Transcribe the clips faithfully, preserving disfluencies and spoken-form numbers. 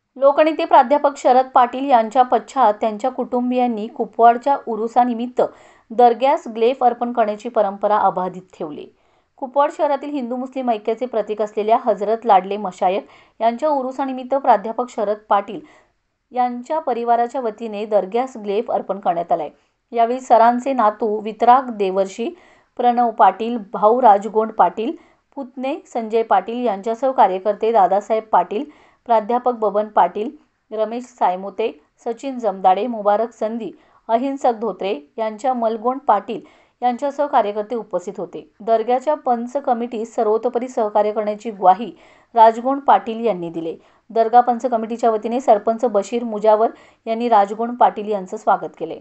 लोकनेते प्राध्यापक शरद पाटील यांच्या पश्चात त्यांच्या कुटुंबियांनी कुपवाडच्या उरुसानिमित्त दर्ग्यास ग्लेफ अर्पण करण्याची परंपरा अबाधित ठेवली। कुपवाड शहरातील हिंदू मुस्लिम ऐक्याचे प्रतीक असलेल्या हजरत लाडले मशायख यांच्या उरुसानिमित्त प्राध्यापक शरद पाटील यांच्या परिवाराच्या वतीने दर्ग्यास ग्लेफ अर्पण करण्यात आलाय। यावेळी सरांचे नातू वितराग देवर्षी, प्रणव पाटील, भाऊ राजगोंड पाटील, पुतणे संजय पाटील यांच्यासह कार्यकर्ते दादासाहेब पाटील, प्राध्यापक बबन पाटील, रमेश सायमोते, सचिन जमदाडे, मुबारक संधी, अहिंसक धोत्रे यांच्या मलगोंड पाटील यांच्यासह कार्यकर्ते उपस्थित होते। दर्ग्याच्या पंच कमिटीस सर्वतोपरी सहकार्य करण्याची ग्वाही राजगोंड पाटील यांनी दिले। दर्गा पंच कमिटीच्या वतीने सरपंच बशीर मुजावर यांनी राजगोंड पाटील यांचं स्वागत केले।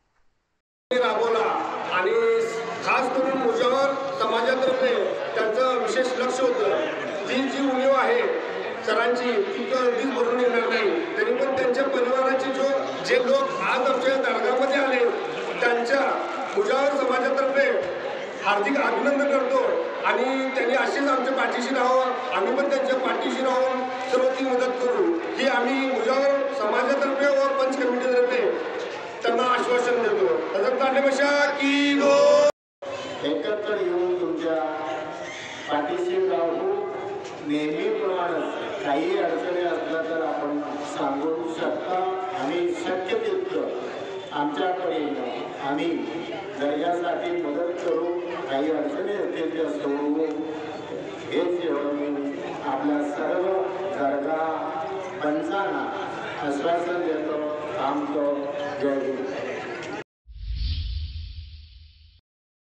आणि खास करून मुजावर समाजातर्फे त्यांचं विशेष लक्ष होतं। जी जी उणीव आहे सरांची ती कधीच भरून येणार नाही। तरी पण त्यांच्या परिवाराचे जो जे लोक आज आमच्या दर्गामध्ये आले त्यांच्या मुजावर समाजातर्फे हार्दिक अभिनंदन करतो आणि त्यांनी असेच आमच्या पाठीशी राहावं, आम्ही पण त्यांच्या पाठीशी राहून सर्व ती मदत करू ही आम्ही मुजावर समाजातर्फे व पंच कमिटीतर्फे त्यांना आश्वासन देतो। हजरत लाडले मशायख की गो एकत्र येऊन तुमच्या पाठीशी राहू। नेहमीप्रमाणे काही अडचणी असल्या तर आपण सांगू शकता आणि शक्य तितकं आमच्या परीने आम्ही दर्ग्यासाठी मदत करू। काही अडचणी असतील त्या सोडवू हेच एवढं मी आपल्या सर्व दर्गा पंचांना आश्वासन देतो। थांबतो। जय हिंद।